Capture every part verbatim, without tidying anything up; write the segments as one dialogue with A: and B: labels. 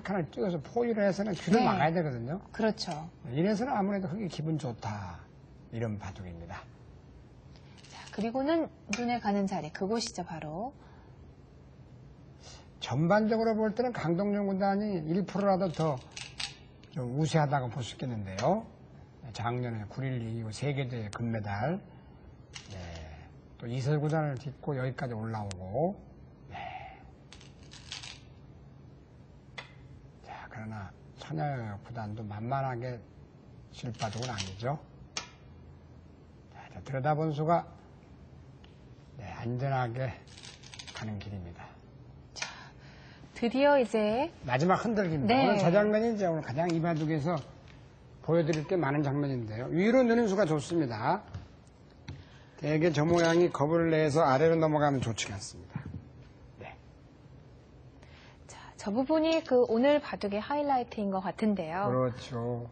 A: 칸을 찍어서 포유를 해서는 귀를
B: 네.
A: 막아야 되거든요.
B: 그렇죠.
A: 이래서는 아무래도 흙이 기분 좋다. 이런 바둑입니다.
B: 자, 그리고는 눈에 가는 자리, 그곳이죠, 바로.
A: 전반적으로 볼 때는 강동용 구단이 일 퍼센트라도 더 좀 우세하다고 볼 수 있겠는데요. 작년에 구 일 이기고 세계대회 금메달. 네. 또 이설 구단을 딛고 여기까지 올라오고. 네. 자, 그러나 천여 구단도 만만하게 질 바둑은 아니죠. 자, 들여다본 수가 네, 안전하게 가는 길입니다.
B: 드디어 이제
A: 마지막 흔들기입니다.
B: 네.
A: 오늘 저 장면이 이제 오늘 가장 이 바둑에서 보여드릴 게 많은 장면인데요. 위로 느는 수가 좋습니다. 대개 저 모양이 겁을 내서 아래로 넘어가면 좋지 않습니다. 네.
B: 자, 저 부분이 그 오늘 바둑의 하이라이트인 것 같은데요.
A: 그렇죠.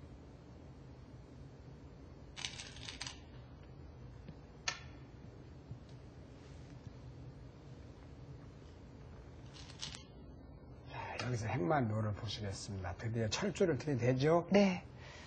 A: 여기서 행만묘를 보시겠습니다. 드디어 철조를 들이대죠.
B: 네.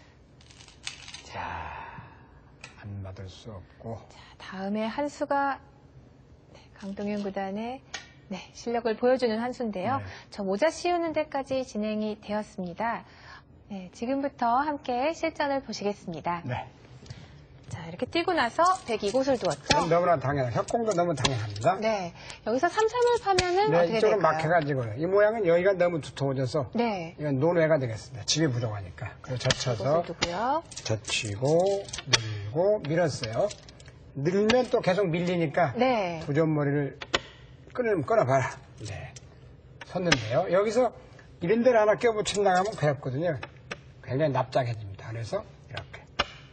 A: 자, 안 받을 수 없고.
B: 자, 다음에 한 수가 네, 강동윤 구단의 네, 실력을 보여주는 한 수인데요.
A: 네.
B: 저 모자 씌우는 데까지 진행이 되었습니다. 네, 지금부터 함께 실전을 보시겠습니다.
A: 네.
B: 자, 이렇게 뛰고 나서 백이 곳을 두었죠.
A: 너무나 당연한, 협공도 너무 당연합니다.
B: 네. 여기서 삼, 삼을 파면은
A: 네,
B: 어떻게
A: 이쪽으로
B: 될까요?
A: 막혀가지고요. 이 모양은 여기가 너무 두터워져서
B: 네.
A: 이건 논외가 되겠습니다. 집이 부족하니까. 그래서 젖혀서
B: 곳을 두고요.
A: 젖히고 늘고 밀었어요. 늘면 또 계속 밀리니까
B: 네.
A: 부전머리를 끊으면 끊어봐라. 네. 섰는데요. 여기서 이런 데를 하나 껴붙여 나가면 괴롭거든요. 굉장히 납작해집니다. 그래서 이렇게.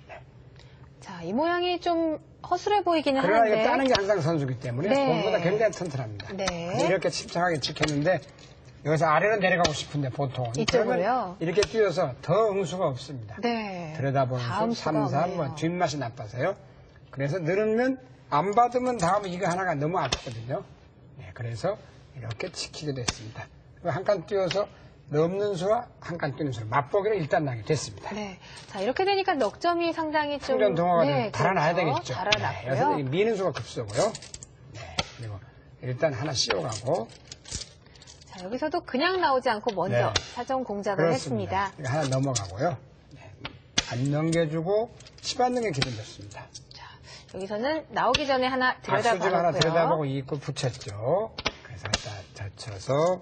B: 자, 이 모양이 좀 허술해 보이기는
A: 그러나
B: 하는데.
A: 이거 따는 게 항상 선수기 때문에
B: 네.
A: 공보다 굉장히 튼튼합니다.
B: 네.
A: 그래서 이렇게 침착하게 지켰는데 여기서 아래로 내려가고 싶은데 보통
B: 이쪽으로요?
A: 이렇게 뛰어서 더 응수가 없습니다.
B: 네.
A: 들여다보는
B: 다음
A: 수 삼, 사, 뭐 뒷맛이 나빠서요. 그래서 늘으면 안 받으면 다음에 이거 하나가 너무 아프거든요. 네, 그래서 이렇게 지키게 됐습니다. 한 칸 뛰어서 넘는 수와 한 칸 뛰는 수를 맛보기로 일단 나게 됐습니다.
B: 네. 자, 이렇게 되니까 넉점이 상당히 좀.
A: 충전 동화가
B: 네,
A: 달아나야
B: 그렇죠.
A: 되겠죠.
B: 달아났고요.
A: 네, 여기서 미는 수가 급소고요. 네, 그리고 일단 하나 씌워가고.
B: 자, 여기서도 그냥 나오지 않고 먼저
A: 네.
B: 사전 공작을
A: 그렇습니다.
B: 했습니다.
A: 이거 하나 넘어가고요. 네, 안 넘겨주고 치받는 게 기분 좋습니다.
B: 자, 여기서는 나오기 전에 하나
A: 박수질 하나
B: 들여다보고요.
A: 들여다보고 입구 붙였죠. 그래서 갖다 젖혀서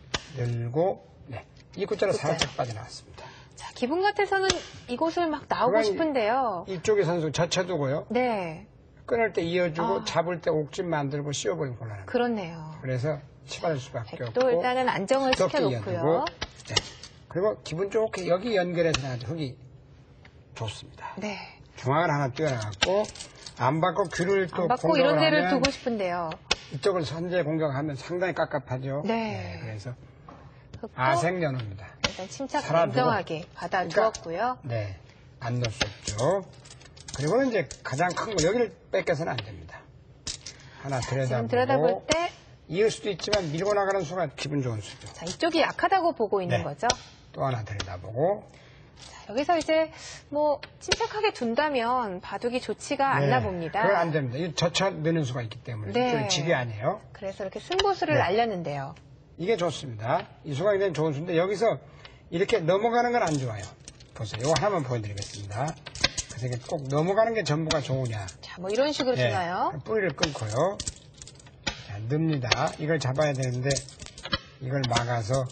A: 늘고 네, 입구자로 살짝 빠져나왔습니다.
B: 자, 기분 같아서는 이곳을 막 나오고 싶은데요.
A: 이쪽에 선수 젖혀두고요.
B: 네.
A: 끊을 때 이어주고
B: 아.
A: 잡을 때 옥집 만들고 씌워버리면 곤란합니다.
B: 그렇네요.
A: 그래서 치받을 수밖에
B: 또
A: 없고
B: 일단은 안정을
A: 두껍게
B: 시켜놓고요.
A: 이어주고, 네. 그리고 기분 좋게 여기 연결해서 나가도 흙이 좋습니다.
B: 네.
A: 중앙을 하나 띄워나갔고 안 받고 귀를 또
B: 안 받고
A: 공격을
B: 이런 데를
A: 하면
B: 두고 싶은데요.
A: 이쪽을 선제 공격하면 상당히 깝깝하죠.
B: 네.
A: 그래서
B: 흙도
A: 아생연호입니다.
B: 일단 침착
A: 살아두고.
B: 안정하게 받아두었고요.
A: 네, 안 넣을 수 없죠. 그리고는 이제 가장 큰 거 여기를 뺏겨서는 안 됩니다. 하나
B: 지금
A: 들여다보고
B: 들여다볼 때
A: 이을 수도 있지만 밀고 나가는 수가 기분 좋은 수죠.
B: 자, 이쪽이 약하다고 보고 있는
A: 네.
B: 거죠.
A: 또 하나 들여다보고
B: 자, 여기서 이제 뭐 침착하게 둔다면 바둑이 좋지가 않나 봅니다.
A: 그건 안 됩니다. 이 젖혀 넣는 수가 있기 때문에
B: 네.
A: 이쪽이 집이 아니에요.
B: 그래서 이렇게 승부수를
A: 네.
B: 알렸는데요.
A: 이게 좋습니다. 이 수가 굉장히 좋은 수인데 여기서 이렇게 넘어가는 건 안 좋아요. 보세요. 이거 하나만 보여드리겠습니다. 그래서 이게 꼭 넘어가는 게 전부가 좋으냐.
B: 자, 뭐 이런 식으로
A: 네.
B: 주나요?
A: 뿌리를 끊고요. 자, 넣습니다. 이걸 잡아야 되는데 이걸 막아서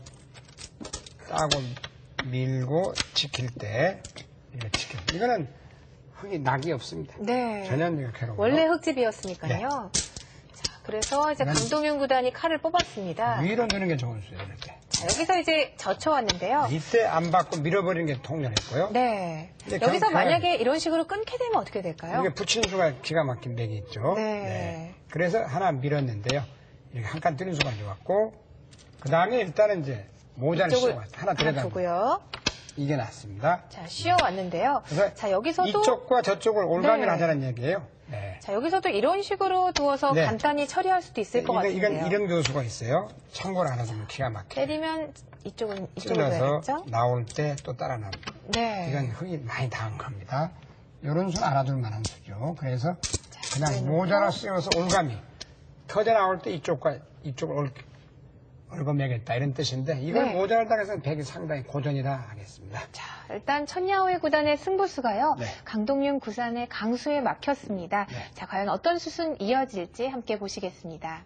A: 따고 밀고 지킬 때 이렇게 지켜. 이거는 흙이 낙이 없습니다.
B: 네.
A: 전혀 이렇게 괴로워요.
B: 원래 흙집이었으니까요.
A: 네.
B: 자, 그래서 이제
A: 이건
B: 강동윤 구단이 칼을 뽑았습니다.
A: 위로 넣는 게 좋은 수예요. 이렇게.
B: 자, 여기서 이제 젖혀왔는데요.
A: 이때 안 받고 밀어버리는 게 통렬했고요.
B: 네.
A: 근데
B: 여기서
A: 경-
B: 만약에 이런 식으로 끊게 되면 어떻게 될까요?
A: 이게 붙이는 수가 기가 막힌 맥이 있죠.
B: 네.
A: 그래서 하나 밀었는데요. 이렇게 한 칸 뜨는 수가 좋았고, 그 다음에 일단은 이제 모자를
B: 이쪽을
A: 씌워 하나
B: 하나
A: 들여다보고.
B: 두고요.
A: 이게 낫습니다.
B: 자, 쉬어왔는데요.
A: 그래서
B: 자, 여기서도.
A: 이쪽과 저쪽을 올가미를
B: 네.
A: 하자는 얘기예요. 네.
B: 자, 여기서도 이런 식으로 두어서
A: 네.
B: 간단히 처리할 수도 있을 것
A: 이건,
B: 같은데요.
A: 이건 이런 교수가 있어요. 참고를 안 해주면 기가 막혀.
B: 때리면 이쪽은 이쪽으로
A: 찔러서
B: 해야겠죠?
A: 나올 때 또 따라 나옵니다.
B: 네.
A: 이건 흔히 많이 당한 겁니다. 이런 수는 알아둘 만한 수죠. 그래서 그냥
B: 그래놓고.
A: 모자라 씌워서 올가미. 터져 나올 때 이쪽과 이쪽을 올, 얽어매겠다 이런 뜻인데 이걸
B: 네.
A: 모자라다고 해서 백이 상당히 고전이라 하겠습니다.
B: 자, 일단 천야오의 구단의 승부수가요.
A: 네.
B: 강동윤 구산의 강수에 막혔습니다.
A: 네.
B: 자, 과연 어떤 수순 이어질지 함께 보시겠습니다.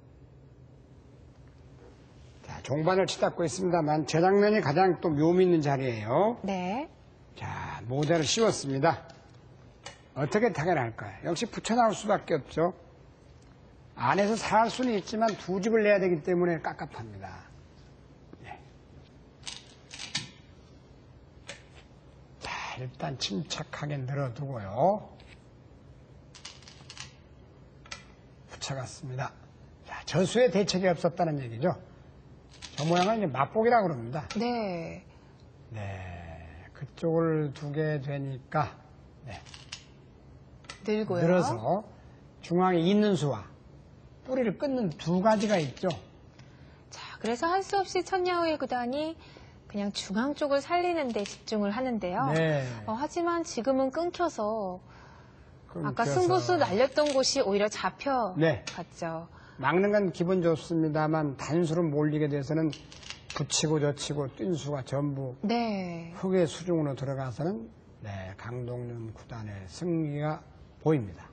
A: 자, 종반을 치닫고 있습니다만 저 장면이 가장 또 묘미 있는 자리예요.
B: 네.
A: 자, 모자를 씌웠습니다. 어떻게 타결할까요? 역시 붙여나올 수밖에 없죠. 안에서 살할 수는 있지만 두 집을 내야 되기 때문에 깝깝합니다. 네. 자, 일단 침착하게 늘어두고요. 붙여갔습니다. 자, 저수에 대책이 없었다는 얘기죠. 저 모양은 이제 맛보기라고 그럽니다.
B: 네.
A: 네, 그쪽을 두게 되니까 네,
B: 늘고요.
A: 늘어서 중앙에 있는 수와 뿌리를 끊는 두 가지가 있죠.
B: 자, 그래서 할 수 없이 천야오의 구단이 그냥 중앙 쪽을 살리는 데 집중을 하는데요.
A: 네.
B: 어, 하지만 지금은 끊겨서 아까
A: 끊겨서
B: 승부수 날렸던 곳이 오히려 잡혀갔죠.
A: 네. 막는 건 기분 좋습니다만 단수로 몰리게 돼서는 붙이고 젖히고 뛴 수가 전부
B: 네.
A: 흙의 수중으로 들어가서는 네, 강동윤 구단의 승리가 보입니다.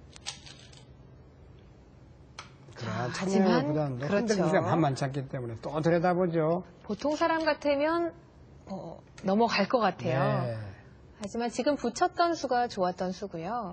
A: 그러나
B: 하지만
A: 천야오 구단도
B: 그렇죠.
A: 흔들기가 만만치 않기 때문에 또 들여다보죠.
B: 보통 사람 같으면 어, 넘어갈 것 같아요.
A: 네.
B: 하지만 지금 붙였던 수가 좋았던 수고요.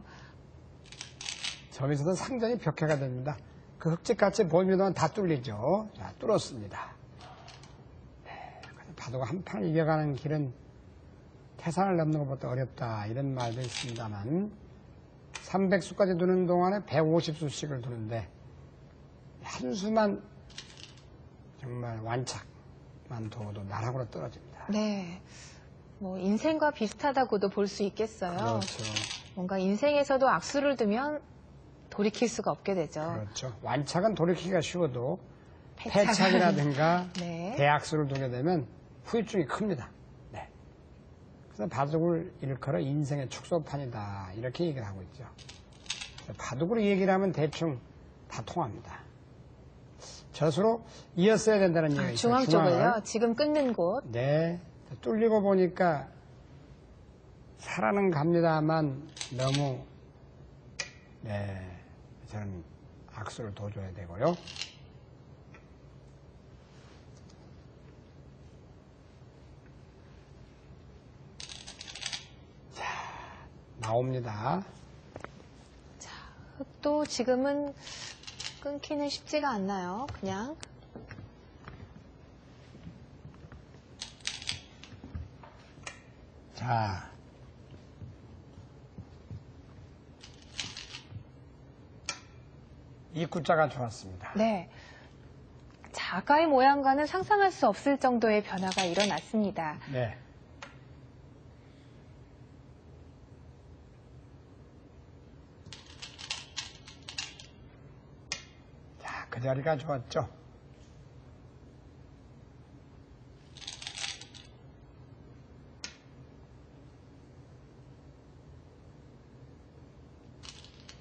A: 저기서도 상당히 벽해가 됩니다. 그 흙집같이 보이면 다 뚫리죠. 자, 뚫었습니다. 네, 파도가 한 판 이겨가는 길은 태산을 넘는 것보다 어렵다 이런 말도 있습니다만 삼백 수까지 두는 동안에 백오십 수씩을 두는데 한 수만 정말 완착만 둬도 나락으로 떨어집니다.
B: 네. 뭐 인생과 비슷하다고도 볼 수 있겠어요.
A: 그렇죠.
B: 뭔가 인생에서도 악수를 두면 돌이킬 수가 없게 되죠.
A: 그렇죠. 완착은 돌이키기가 쉬워도
B: 패착은-
A: 패착이라든가
B: 네.
A: 대악수를 두게 되면 후유증이 큽니다. 네. 그래서 바둑을 일컬어 인생의 축소판이다 이렇게 얘기를 하고 있죠. 바둑으로 얘기를 하면 대충 다 통합니다. 젖으로 이었어야 된다는 얘기가
B: 아,
A: 있어요.
B: 중앙
A: 중앙을.
B: 쪽을요. 지금 끊는 곳.
A: 네. 뚫리고 보니까 살아는 갑니다만 너무 네 저는 악수를 둬줘야 되고요. 자, 나옵니다.
B: 자, 흙도 지금은 끊기는 쉽지가 않나요? 그냥.
A: 자, 이 구자가 좋았습니다.
B: 네. 자, 아까의 모양과는 상상할 수 없을 정도의 변화가 일어났습니다.
A: 네. 자, 그 자리가 좋았죠.